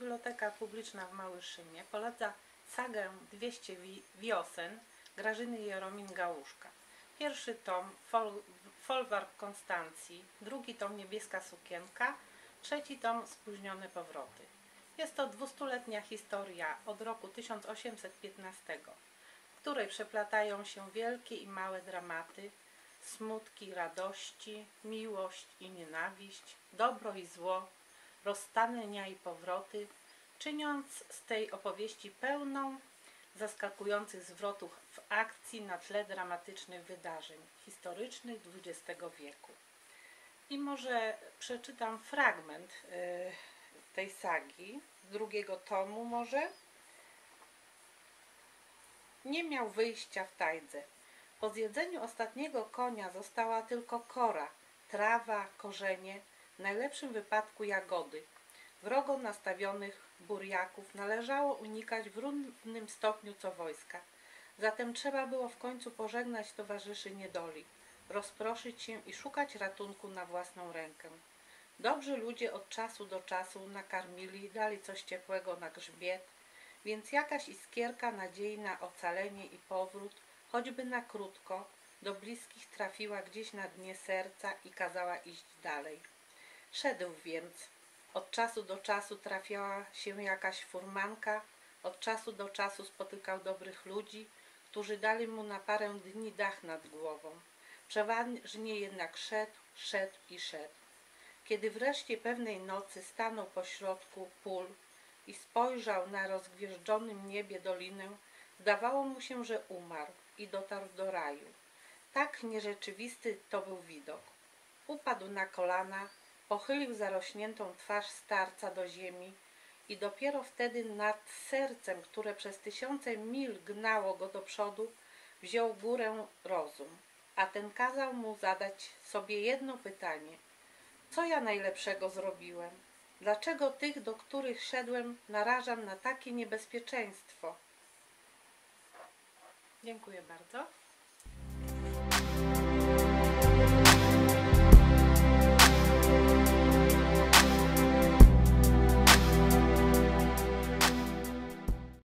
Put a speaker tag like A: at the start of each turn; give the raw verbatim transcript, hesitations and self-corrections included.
A: Biblioteka Publiczna w Małyszynie poleca sagę dwieście wiosen Grażyny Jeromin-Gałuszka. Pierwszy tom Fol Folwark Konstancji, drugi tom Niebieska sukienka, trzeci tom Spóźnione powroty. Jest to dwustuletnia historia od roku tysiąc osiemset piętnastego, w której przeplatają się wielkie i małe dramaty, smutki, radości, miłość i nienawiść, dobro i zło, rozstania i powroty, czyniąc z tej opowieści pełną zaskakujących zwrotów w akcji na tle dramatycznych wydarzeń historycznych dwudziestego wieku. I może przeczytam fragment y, tej sagi, z drugiego tomu może. Nie miał wyjścia w tajdze. Po zjedzeniu ostatniego konia została tylko kora, trawa, korzenie, w najlepszym wypadku jagody. Wrogo nastawionych burjaków należało unikać w równym stopniu co wojska. Zatem trzeba było w końcu pożegnać towarzyszy niedoli, rozproszyć się i szukać ratunku na własną rękę. Dobrzy ludzie od czasu do czasu nakarmili, dali coś ciepłego na grzbiet, więc jakaś iskierka nadziei na ocalenie i powrót, choćby na krótko, do bliskich trafiła gdzieś na dnie serca i kazała iść dalej. Szedł więc. Od czasu do czasu trafiała się jakaś furmanka, od czasu do czasu spotykał dobrych ludzi, którzy dali mu na parę dni dach nad głową. Przeważnie jednak szedł, szedł i szedł. Kiedy wreszcie pewnej nocy stanął pośrodku pól i spojrzał na rozgwieżdżonym niebie dolinę, zdawało mu się, że umarł i dotarł do raju. Tak nierzeczywisty to był widok. Upadł na kolana, pochylił zarośniętą twarz starca do ziemi i dopiero wtedy nad sercem, które przez tysiące mil gnało go do przodu, wziął górę rozum, a ten kazał mu zadać sobie jedno pytanie. Co ja najlepszego zrobiłem? Dlaczego tych, do których szedłem, narażam na takie niebezpieczeństwo? Dziękuję bardzo.